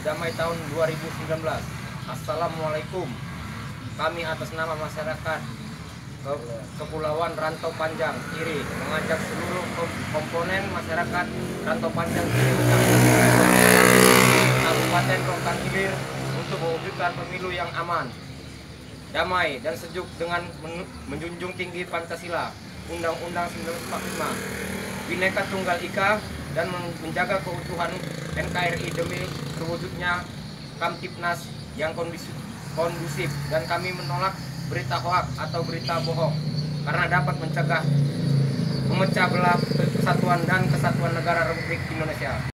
Damai tahun 2019. Assalamualaikum. Kami atas nama masyarakat Kepulauan Rantau Panjang Kiri mengajak seluruh komponen masyarakat Rantau Panjang Kiri Kabupaten Rokan Hilir untuk mewujudkan pemilu yang aman, damai dan sejuk dengan menjunjung tinggi Pancasila, Undang-Undang 1945, Bhinneka Tunggal Ika, dan menjaga keutuhan NKRI demi terwujudnya Kamtipnas yang kondusif. Dan kami menolak berita hoak atau berita bohong karena dapat memecah belah persatuan dan kesatuan negara Republik Indonesia.